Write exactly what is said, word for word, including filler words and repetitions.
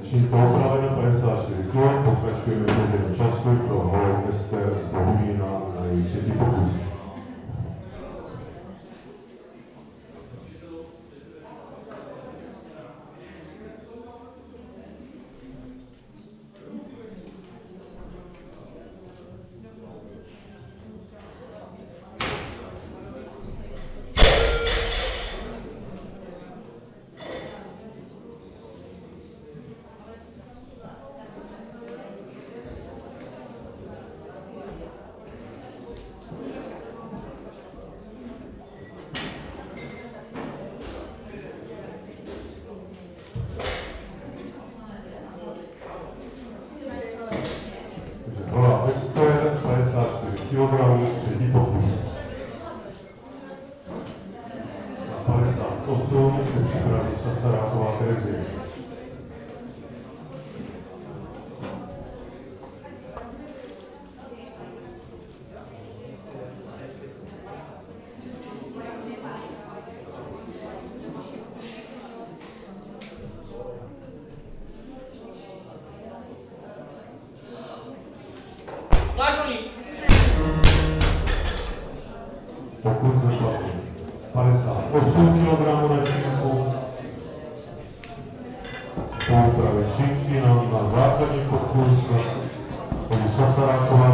Čím to opraveno padesát čtyři kol, pokračujeme během času pro hol Ester z Bohumína na její třetí pokus. Ester, padesát čtyři kilogramů, třetí pokus. Na padesát osm se připraví Sasaráková Terezie. Pokus došlatý. padesát osm kilogramů na činku. Poupravy činky na, na základní pokus. Sasaráková